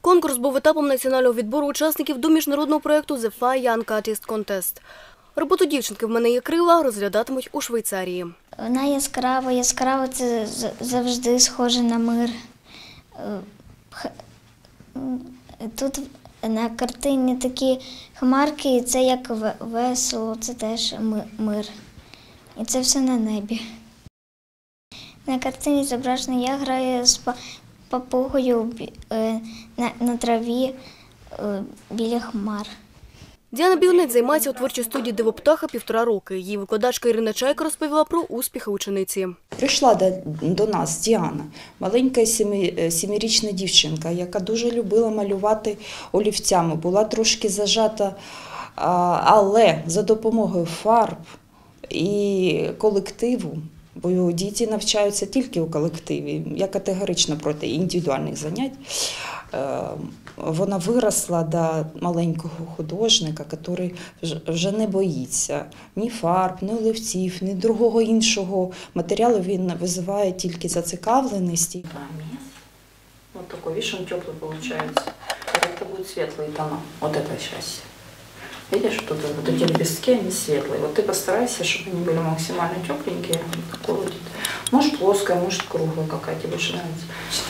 Конкурс був етапом національного відбору учасників до міжнародного проєкту «The Fly Young Artist Contest». Роботу дівчинки «В мене є крила» розглядатимуть у Швейцарії. Вона яскрава. Яскрава – це завжди схоже на мир. Тут на картині такі хмарки, і це як весело, це теж мир. І це все на небі. На картині зображено, я граю з папугою на траві біля хмар. Діана Бігунець займається у творчій студії «Дивоптаха» 1,5 роки. Її викладачка Ірина Чайка розповіла про успіхи учениці. Прийшла до нас Діана, маленька сімирічна дівчинка, яка дуже любила малювати олівцями, була трошки зажата, але за допомогою фарб і колективу, бо діти навчаються тільки у колективі, я категорично проти індивідуальних занять, вона виросла до маленького художника, який вже не боїться ні фарб, ні олівців, ні другого іншого матеріалу. Він визиває тільки зацікавленість. Вот такой, видишь, он теплый получается. Это будут светлые тона. Вот это счастье. Видишь, тут вот эти лепестки, они светлые. Вот ты постарайся, чтобы они были максимально тепленькие. Может плоская, может круглая, какая тебе больше нравится.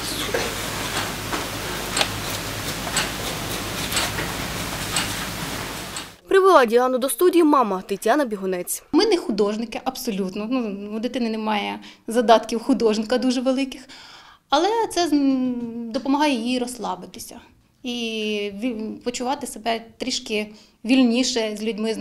Привела Діану до студії мама Тетяна Бігунець. Ми не художники, абсолютно. У дитини немає задатків художника дуже великих, але це допомагає їй розслабитися і почувати себе трішки вільніше з людьми,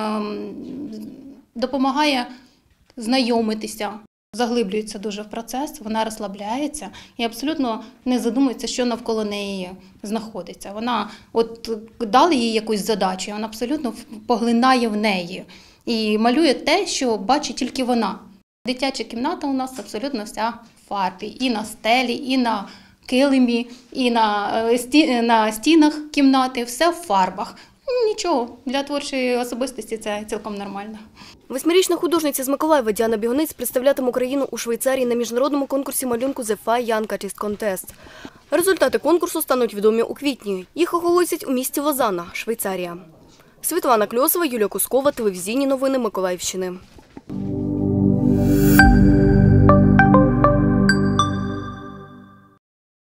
допомагає знайомитися. Заглиблюється дуже в процес, вона розслабляється і абсолютно не задумується, що навколо неї знаходиться. Вона, от дали їй якусь задачу, вона абсолютно поглинає в неї і малює те, що бачить тільки вона. Дитяча кімната у нас абсолютно вся в фарбі. І на стелі, і на килимі, і на стінах кімнати, все в фарбах. Нічого, для творчої особистості це цілком нормально. 8-річна художниця з Миколаєва Діана Бігунець представлятиме Україну у Швейцарії на міжнародному конкурсі малюнку «The Fly Young Artist Contest». Результати конкурсу стануть відомі у квітні. Їх оголосять у місті Лозанна, Швейцарія. Світлана Кльосова, Юлія Кускова, телевізійні новини Миколаївщини.